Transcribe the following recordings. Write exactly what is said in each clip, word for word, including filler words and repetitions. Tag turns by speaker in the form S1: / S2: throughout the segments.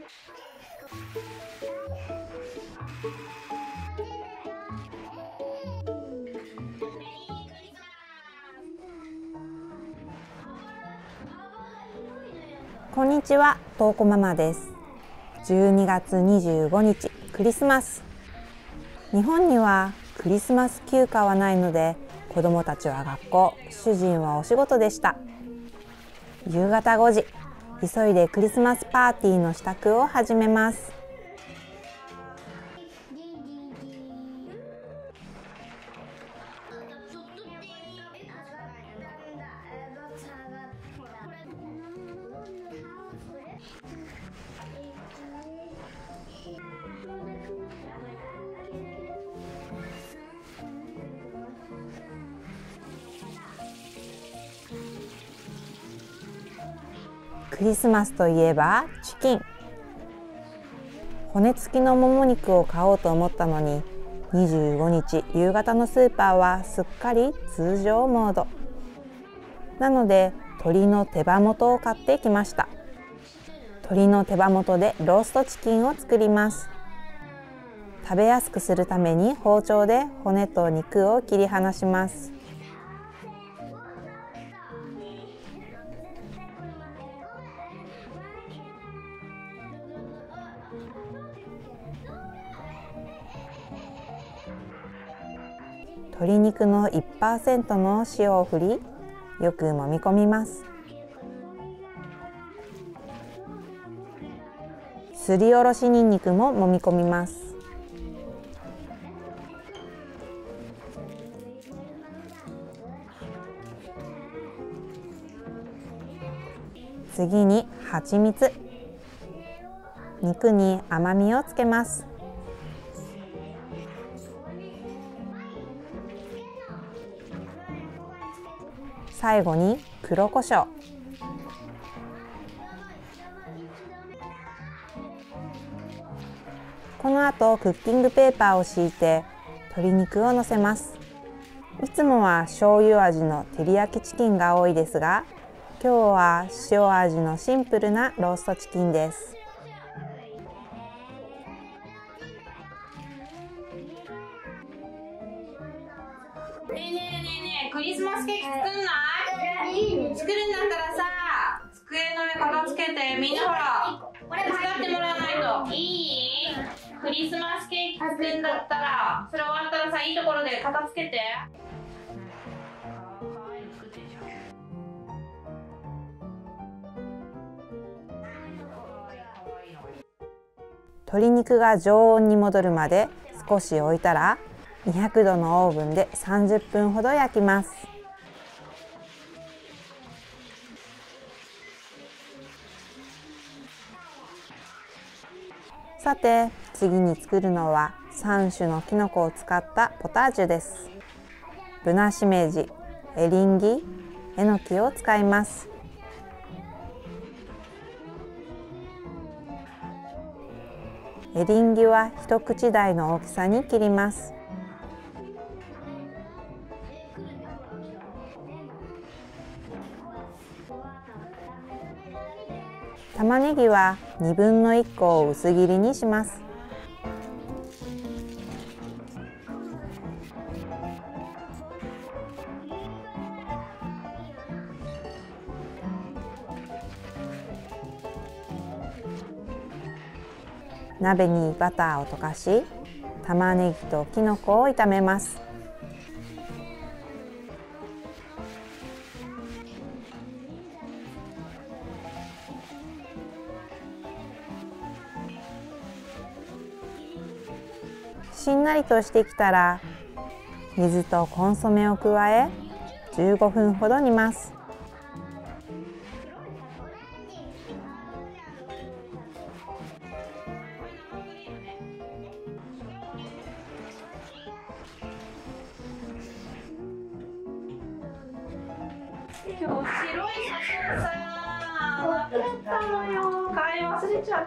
S1: こんにちは、とうこママです。じゅうにがつにじゅうごにち、クリスマス。日本にはクリスマス休暇はないので、子どもたちは学校、主人はお仕事でした。夕方ごじ、急いでクリスマスパーティーの支度を始めます。クリスマスといえばチキン。骨付きのもも肉を買おうと思ったのに、にじゅうごにち夕方のスーパーはすっかり通常モード。なので鶏の手羽元を買ってきました。鶏の手羽元でローストチキンを作ります。食べやすくするために包丁で骨と肉を切り離します。鶏肉の いちパーセント の塩を振り、よく揉み込みます。すりおろしにんにくも揉み込みます。次にはちみつ。肉に甘みをつけます。最後に黒胡椒。この後クッキングペーパーを敷いて鶏肉をのせます。いつもは醤油味の照り焼きチキンが多いですが、今日は塩味のシンプルなローストチキンです。
S2: ねえねえねえねえ、クリスマスケーキ作んない？作るんだったらさ、机の上片付けて、みんなほら手伝ってもらわないと。いい？クリスマスケーキ作るんだったら、それ終わったらさ、いいところで片付けて。
S1: 鶏肉が常温に戻るまで少し置いたら、にひゃくどのオーブンでさんじゅっぷんほど焼きます。さて、次に作るのはさんしゅのきのこを使ったポタージュです。ブナシメジ、エリンギ、えのきを使います。エリンギは一口大の大きさに切ります。玉ねぎはにぶんのいっこを薄切りにします。鍋にバターを溶かし、玉ねぎときのこを炒めます。しんなりとしてきたら、水とコンソメを加え、じゅうごふんほど煮ます。
S2: 今日白い写真さ、なくなったのよ。買い忘れちゃった。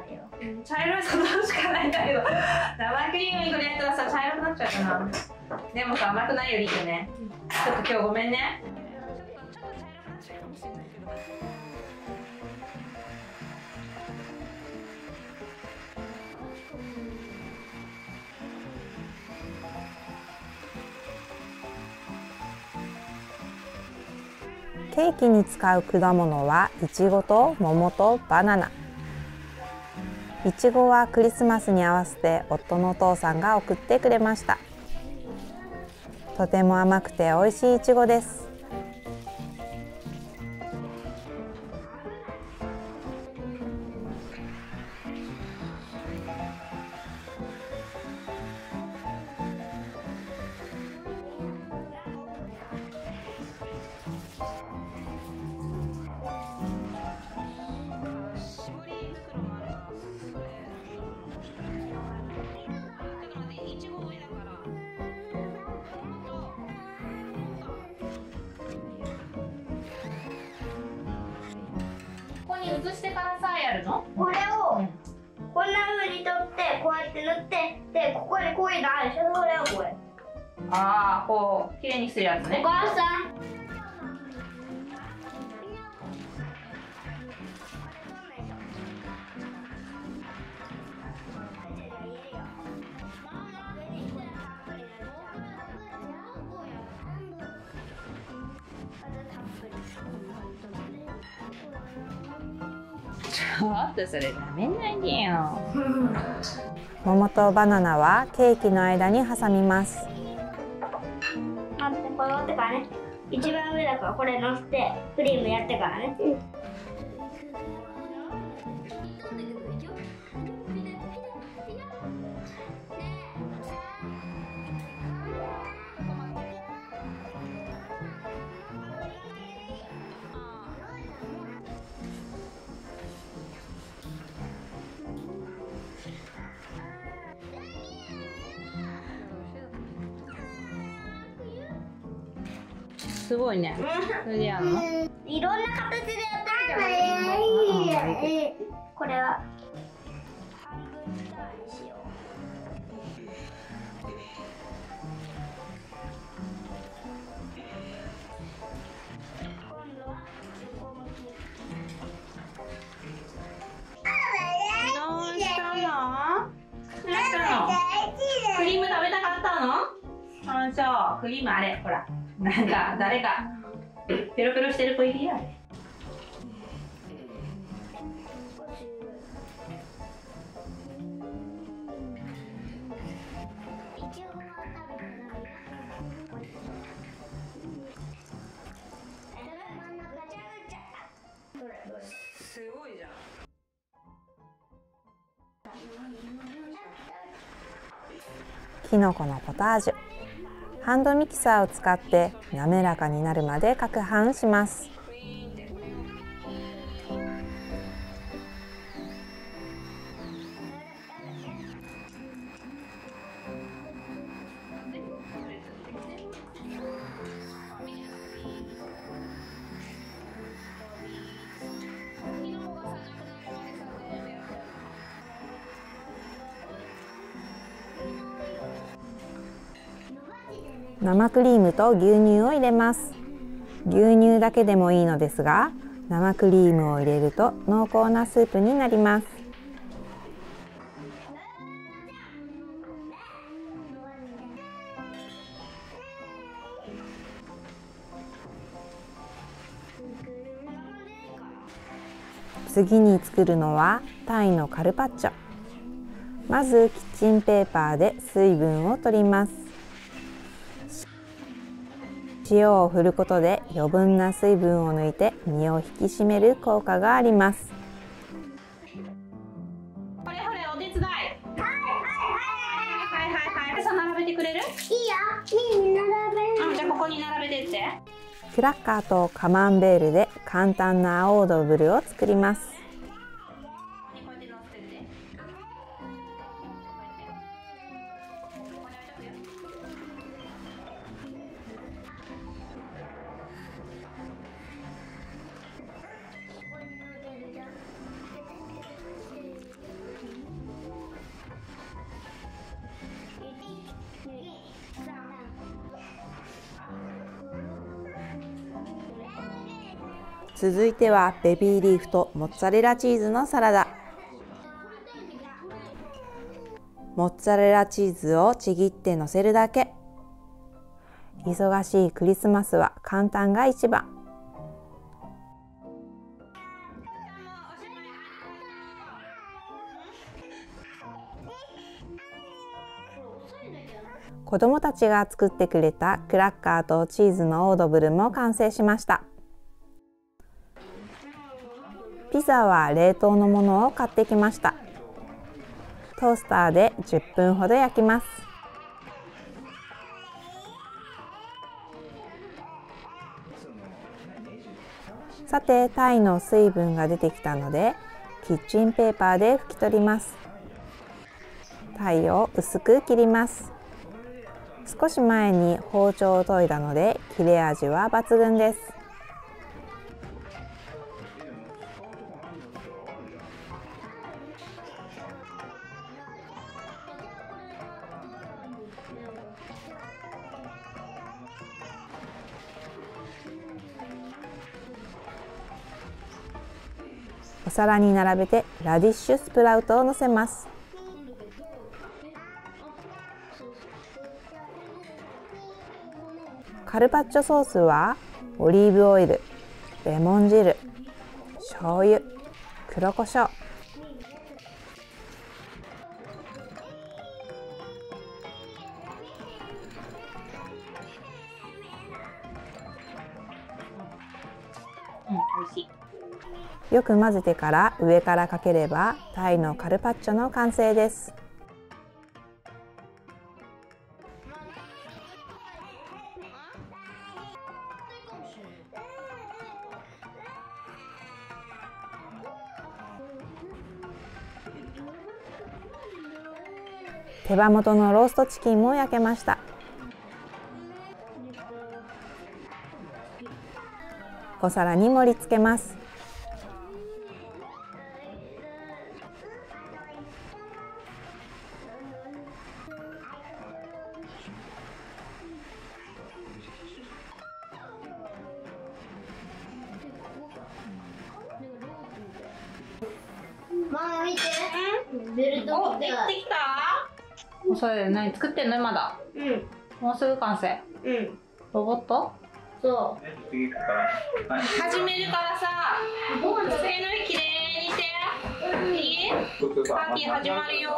S2: 茶色い砂糖しかないんだけど、生クリームに触れたらさ、茶色くなっちゃうかな。でもさ、甘くないよりいいよね。ちょっと今日ごめんね。
S1: ケーキに使う果物はいちごと桃とバナナ。いちごはクリスマスに合わせて夫のお父さんが送ってくれました。とても甘くて美味しいいちごです。
S2: 移してからさやるの？
S3: これをこんな風に取ってこうやって塗ってでここにこういうのあるでしょ。それをこれ
S2: ああ、こうきれいにするやつね。
S3: お母さん
S2: ちょっとそれダメないでよ。
S1: 桃とバナナはケーキの間に挟みます。
S3: 待って、これ乗ってからね。一番上だからこれ乗せてクリームやってからね。
S2: すごいね。それでやるの？
S3: いろんな形でやってるじゃん。これは半分ぐらいにしよう。今度は横向き。
S2: どうしたの？どうしたの？クリーム食べたかったの？あ、そう、クリームあれ、ほら。なんか誰かペロペロしてる子いるよ。すごいじゃん。
S1: きのこのポタージュ。ハンドミキサーを使って滑らかになるまで攪拌します。生クリームと牛乳を入れます。牛乳だけでもいいのですが、生クリームを入れると濃厚なスープになります。次に作るのはタイのカルパッチョ。まずキッチンペーパーで水分を取ります。塩を振ることで余分な水分を抜いて身を引き締める効果があります。
S2: これこれお手伝い。はいはいはいはいはい。さ並べてくれる？いい
S3: よ。いい並べる。
S2: うん、じゃあここに並べてって。
S1: クラッカーとカマンベールで簡単なオードブルを作ります。続いてはベビーリーフとモッツァレラチーズのサラダ。モッツァレラチーズをちぎってのせるだけ。忙しいクリスマスは簡単が一番。 子どもたちが作ってくれたクラッカーとチーズのオードブルも完成しました。ピザは冷凍のものを買ってきました。トースターでじゅっぷんほど焼きます。さて、タイの水分が出てきたので、キッチンペーパーで拭き取ります。タイを薄く切ります。少し前に包丁を研いだので、切れ味は抜群です。お皿に並べてラディッシュスプラウトをのせます。カルパッチョソースはオリーブオイル、レモン汁、醤油、黒胡椒、
S2: うん、美味しい。
S1: よく混ぜてから上からかければタイのカルパッチョの完成です。手羽元のローストチキンも焼けました。お皿に盛り付けます。
S3: ママ見て。ベルト
S2: お、できてきた？もうそれ何作ってんのまだ？
S3: うん。
S2: もうすぐ完成。
S3: うん。
S2: ロボット？
S3: そう。
S2: 始めるからさ、机の上きれいにして。いい？パーティー始まるよ。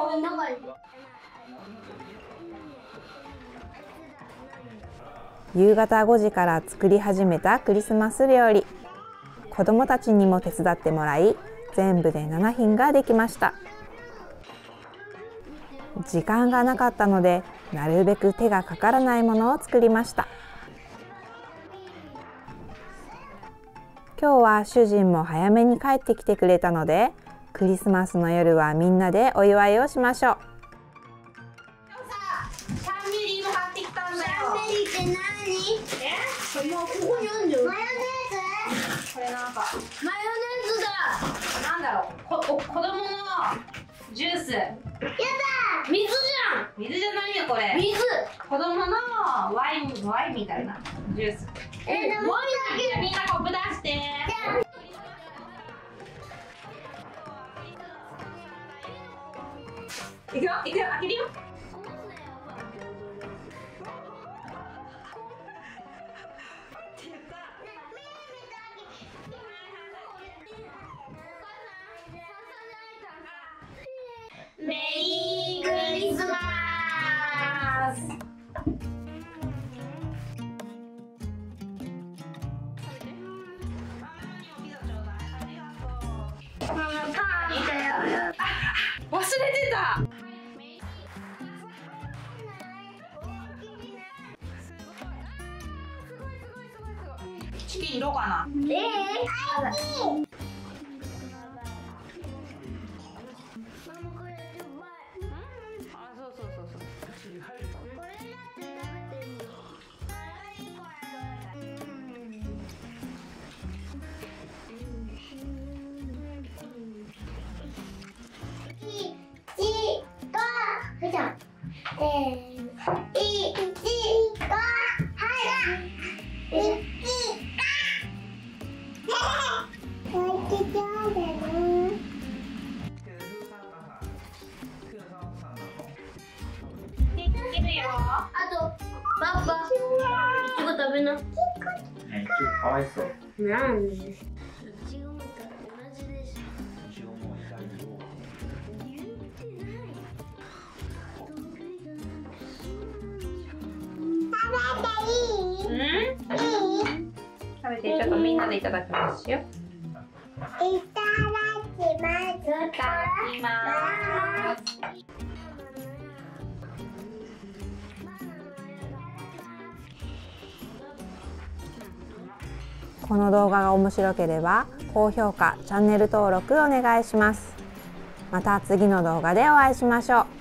S1: 夕方ごじから作り始めたクリスマス料理。子どもたちにも手伝ってもらい、全部でななひんができました。時間がなかったので、なるべく手がかからないものを作りました。今日は主人も早めに帰ってきてくれたので、クリスマスの夜はみんなでお祝いをしましょう。
S2: シャンメリーも買ってきたんだよ。
S3: シャンメリーって何？え？もうここにあるんだよ。マヨネーズ？
S2: これなんか
S3: マヨネーズだ。
S2: なんだろう、こお子供のジュース。
S3: やだ。水じゃん。
S2: 水じゃないよこれ。
S3: 水。
S2: 子供のワインワインみたいなジュース。
S3: え、でもワインだけ。
S2: みんなコップ出して。いくよいくよ開けるよ。メリークリスマス。
S3: ママパンだよ。
S2: 忘れてた。チキンどうかな。
S3: ええ。あと、パパ、いちご食べな。
S4: かわいそう。
S3: なんで？いちごも同じでしょ。
S4: いちごも痛いよ。
S3: 言ってない。
S2: うん？食べて、ちょっとみんなでいただきますよ。
S3: いただきます。
S2: いただきます。
S1: この動画が面白ければ高評価、チャンネル登録お願いします。また次の動画でお会いしましょう。